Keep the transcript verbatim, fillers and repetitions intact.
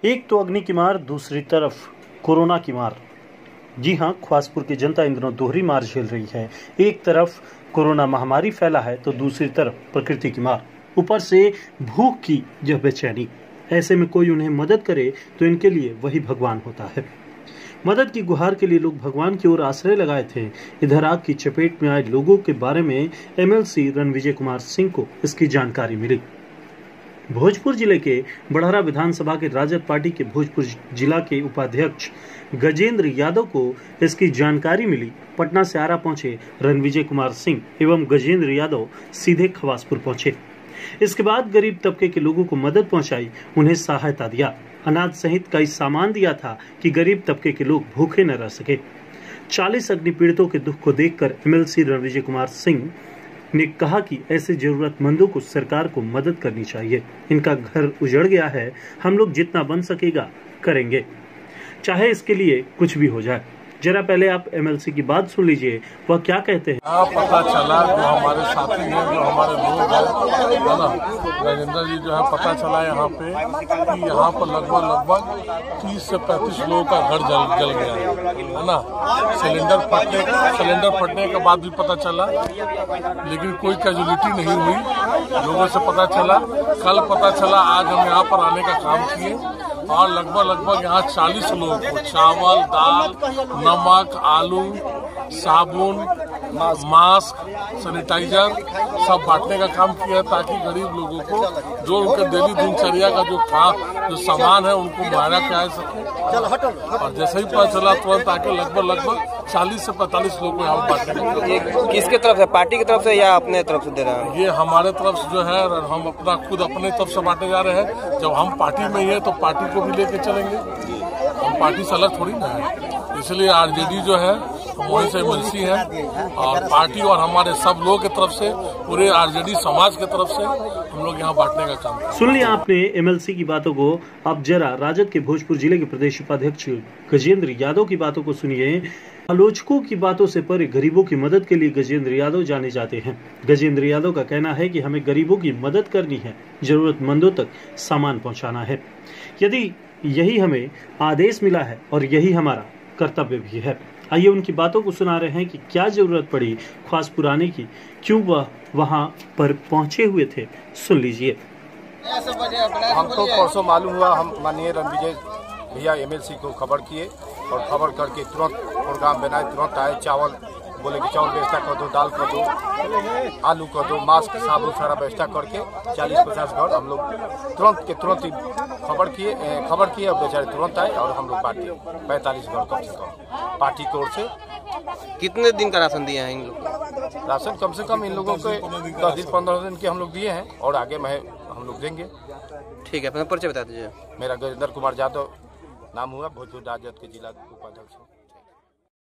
एक तो अग्नि की मार, दूसरी तरफ कोरोना की मार। जी हां, ख्वासपुर की जनता इन दिनों दोहरी मार झेल रही है। एक तरफ कोरोना महामारी फैला है तो दूसरी तरफ प्रकृति की मार, ऊपर से भूख की यह बेचैनी। ऐसे में कोई उन्हें मदद करे तो इनके लिए वही भगवान होता है। मदद की गुहार के लिए लोग भगवान की ओर आश्रय लगाए थे। इधर आग की चपेट में आए लोगों के बारे में एमएलसी रणविजय कुमार सिंह को इसकी जानकारी मिली। भोजपुर जिले के बड़हरा विधानसभा के राजद पार्टी के भोजपुर जिला के उपाध्यक्ष गजेंद्र यादव को इसकी जानकारी मिली। पटना से आरा पहुंचे रणविजय कुमार सिंह एवं गजेंद्र यादव सीधे खवासपुर पहुंचे। इसके बाद गरीब तबके के लोगों को मदद पहुंचाई, उन्हें सहायता दिया, अनाज सहित कई सामान दिया था कि गरीब तबके के लोग भूखे न रह सके। चालीस अग्नि पीड़ितों के दुख को देखकर एमएलसी रणविजय कुमार सिंह ने कहा कि ऐसे जरूरतमंदों को सरकार को मदद करनी चाहिए। इनका घर उजड़ गया है, हम लोग जितना बन सकेगा करेंगे, चाहे इसके लिए कुछ भी हो जाए। जरा पहले आप एमएलसी की बात सुन लीजिए, वह क्या कहते हैं। हाँ, पता चला जो हमारे साथी हैं, जो हमारे लोग हैं, है ना, राजेंद्र जी जो है, पता चला यहाँ पे कि यहाँ पर लगभग लगभग तीस से पैंतीस लोगों का घर जल जल गया है ना। सिलेंडर फटने सिलेंडर फटने के बाद भी पता चला, लेकिन कोई कैजुअलिटी नहीं हुई। लोगों से पता चला, कल पता चला, आज हम यहाँ पर आने का काम किए और लगभग लगभग यहाँ चालीस लोग को चावल, दाल, नमक, आलू, साबुन, मास्क, सैनिटाइजर सब बांटने का काम किया ताकि गरीब लोगों को जो उनके डेली दिनचर्या का जो काम जो सामान है उनको मुहैया कराया सके। और जैसे ही पता चला तुरंत आके लगभग लगभग चालीस से पैंतालीस लोग को यहाँ बांटने का काम। किसके तरफ से, पार्टी की तरफ से या अपने तरफ से दे रहे हैं? ये हमारे तरफ से जो है, हम अपना खुद अपने तरफ से बांटने जा रहे हैं। जब हम पार्टी में ही है तो पार्टी को भी लेके चलेंगे, हम पार्टी से अलग थोड़ी ना है। इसलिए आरजेडी जो है वहीं से एमएलसी है और पार्टी और हमारे सब लोगों की तरफ से, पूरे आरजेडी समाज की तरफ से हम लोग यहाँ बांटने का काम। सुन लिया आपने एमएलसी की बातों को। अब जरा राजद के भोजपुर जिले के प्रदेश उपाध्यक्ष गजेंद्र यादव की बातों को सुनिए। आलोचकों की बातों से परे गरीबों की मदद के लिए गजेंद्र यादव जाने जाते हैं। गजेंद्र यादव का कहना है कि हमें गरीबों की मदद करनी है, जरूरतमंदों तक सामान पहुंचाना है। यदि यही हमें आदेश मिला है और यही हमारा कर्तव्य भी है। आइए उनकी बातों को सुना रहे हैं कि क्या जरूरत पड़ी ख्वासपुर आने की, क्यों वह वहां पर पहुंचे हुए थे, सुन लीजिए। हमको परसों मालूम हुआ, हम माननीय रणविजय भैया एमएलसी को खबर किए और खबर करके तुरंत प्रोग्राम बनाए, तुरंत आए। चावल बोले कि चावल व्यवस्था कर दो, दाल कर दो, आलू कर दो, मास्क, साबुन सारा व्यवस्था करके चालीस पचास घर हम लोग तुरंत के तुरंत ही खबर किए खबर किए और बेचारे तुरंत आए और हम लोग पार्टी पैंतालीस घर कम से कम पार्टी की ओर से। कितने दिन का राशन दिया है इन लोग? राशन कम से कम इन लोगों को दस दिन पंद्रह दिन के हम लोग दिए हैं और आगे में हम लोग देंगे। ठीक है, अपना परिचय बता दीजिए। मेरा गजेंद्र कुमार यादव नाम हुआ, भोजपुर राजद के जिला उपाध्यक्ष।